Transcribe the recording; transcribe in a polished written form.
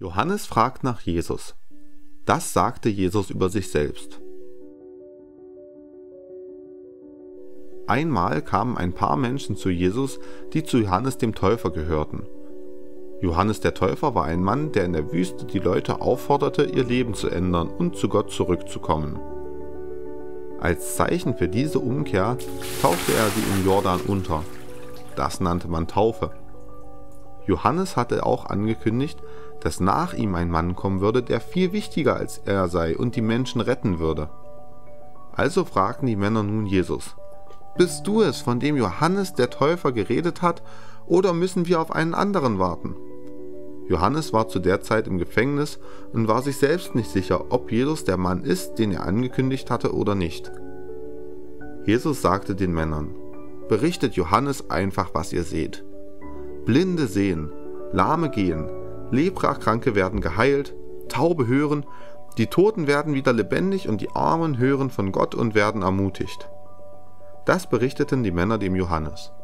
Johannes fragt nach Jesus. Das sagte Jesus über sich selbst. Einmal kamen ein paar Menschen zu Jesus, die zu Johannes dem Täufer gehörten. Johannes der Täufer war ein Mann, der in der Wüste die Leute aufforderte, ihr Leben zu ändern und zu Gott zurückzukommen. Als Zeichen für diese Umkehr taufte er sie im Jordan unter. Das nannte man Taufe. Johannes hatte auch angekündigt, dass nach ihm ein Mann kommen würde, der viel wichtiger als er sei und die Menschen retten würde. Also fragten die Männer nun Jesus: Bist du es, von dem Johannes der Täufer geredet hat, oder müssen wir auf einen anderen warten? Johannes war zu der Zeit im Gefängnis und war sich selbst nicht sicher, ob Jesus der Mann ist, den er angekündigt hatte oder nicht. Jesus sagte den Männern: Berichtet Johannes einfach, was ihr seht. Blinde sehen, Lahme gehen, Leprakranke werden geheilt, Taube hören, die Toten werden wieder lebendig und die Armen hören von Gott und werden ermutigt. Das berichteten die Männer dem Johannes.